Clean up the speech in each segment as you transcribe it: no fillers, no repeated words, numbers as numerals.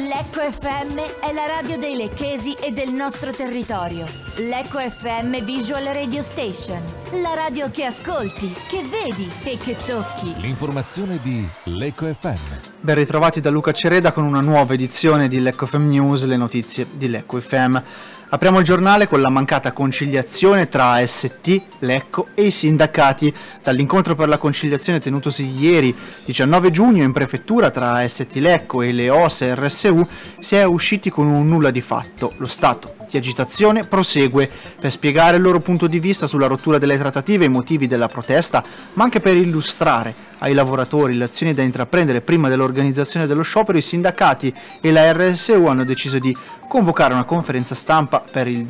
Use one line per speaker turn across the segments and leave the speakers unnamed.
Lecco FM è la radio dei lecchesi e del nostro territorio. Lecco FM Visual Radio Station, la radio che ascolti, che vedi e che tocchi.
L'informazione di Lecco FM.
Ben ritrovati da Luca Cereda con una nuova edizione di Lecco FM News, le notizie di Lecco FM. Apriamo il giornale con la mancata conciliazione tra AST, Lecco e i sindacati. Dall'incontro per la conciliazione tenutosi ieri, 19 giugno, in prefettura tra AST Lecco e le OS e RSU, si è usciti con un nulla di fatto. Lo stato di agitazione prosegue per spiegare il loro punto di vista sulla rottura delle trattative e i motivi della protesta, ma anche per illustrare ai lavoratori le azioni da intraprendere prima dell'organizzazione dello sciopero. I sindacati e la RSU hanno deciso di convocare una conferenza stampa per il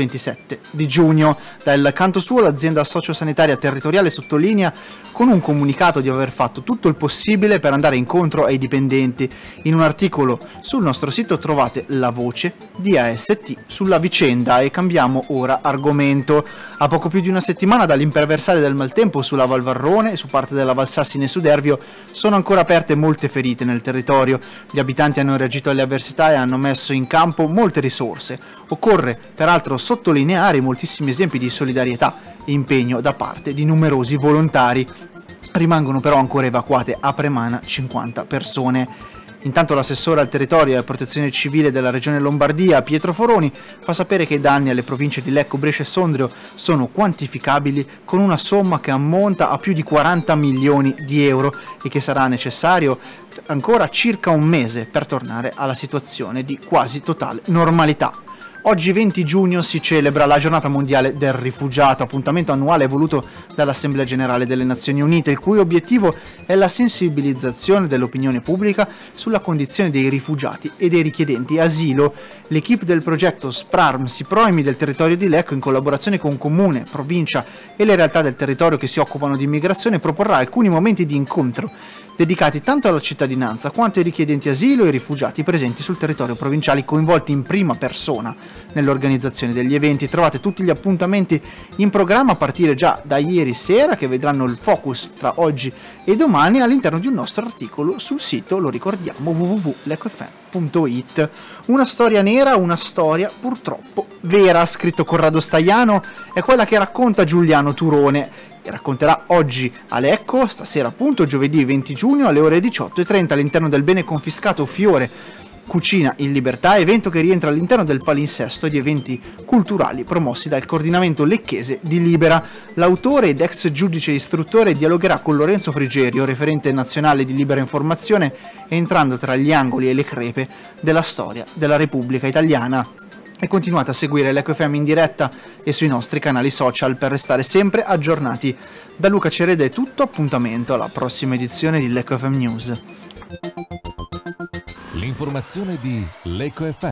27 di giugno. Dal canto suo l'azienda sociosanitaria territoriale sottolinea con un comunicato di aver fatto tutto il possibile per andare incontro ai dipendenti. In un articolo sul nostro sito trovate la voce di AST sulla vicenda e cambiamo ora argomento. A poco più di una settimana dall'imperversare del maltempo sulla Val Varrone e su parte della Val Sassine Sudervio sono ancora aperte molte ferite nel territorio. Gli abitanti hanno reagito alle avversità e hanno messo in campo molte risorse. Occorre peraltro sottolineare i moltissimi esempi di solidarietà e impegno da parte di numerosi volontari. Rimangono però ancora evacuate a Premana 50 persone. Intanto l'assessore al territorio e alla protezione civile della regione Lombardia, Pietro Foroni, fa sapere che i danni alle province di Lecco, Brescia e Sondrio sono quantificabili con una somma che ammonta a più di 40 milioni di euro e che sarà necessario ancora circa un mese per tornare alla situazione di quasi totale normalità. Oggi 20 giugno si celebra la giornata mondiale del rifugiato, appuntamento annuale voluto dall'Assemblea Generale delle Nazioni Unite, il cui obiettivo è la sensibilizzazione dell'opinione pubblica sulla condizione dei rifugiati e dei richiedenti asilo. L'equipe del progetto SPRARM SIPROIMI del territorio di Lecco, in collaborazione con Comune, Provincia e le realtà del territorio che si occupano di immigrazione, proporrà alcuni momenti di incontro dedicati tanto alla cittadinanza quanto ai richiedenti asilo e ai rifugiati presenti sul territorio provinciale, coinvolti in prima persona nell'organizzazione degli eventi. Trovate tutti gli appuntamenti in programma a partire già da ieri sera, che vedranno il focus tra oggi e domani all'interno di un nostro articolo sul sito, lo ricordiamo, www.leccofm.it. Una storia nera, una storia purtroppo vera, scritto Corrado Staiano, è quella che racconta Giuliano Turone. E racconterà oggi a Lecco, stasera appunto, giovedì 20 giugno alle ore 18:30 all'interno del bene confiscato Fiore Cucina in Libertà, evento che rientra all'interno del palinsesto di eventi culturali promossi dal coordinamento lecchese di Libera. L'autore ed ex giudice istruttore dialogherà con Lorenzo Frigerio, referente nazionale di Libera Informazione, entrando tra gli angoli e le crepe della storia della Repubblica Italiana. E continuate a seguire Lecco FM in diretta e sui nostri canali social per restare sempre aggiornati. Da Luca Cereda è tutto, appuntamento alla prossima edizione di Lecco FM News.
L'informazione di Lecco FM.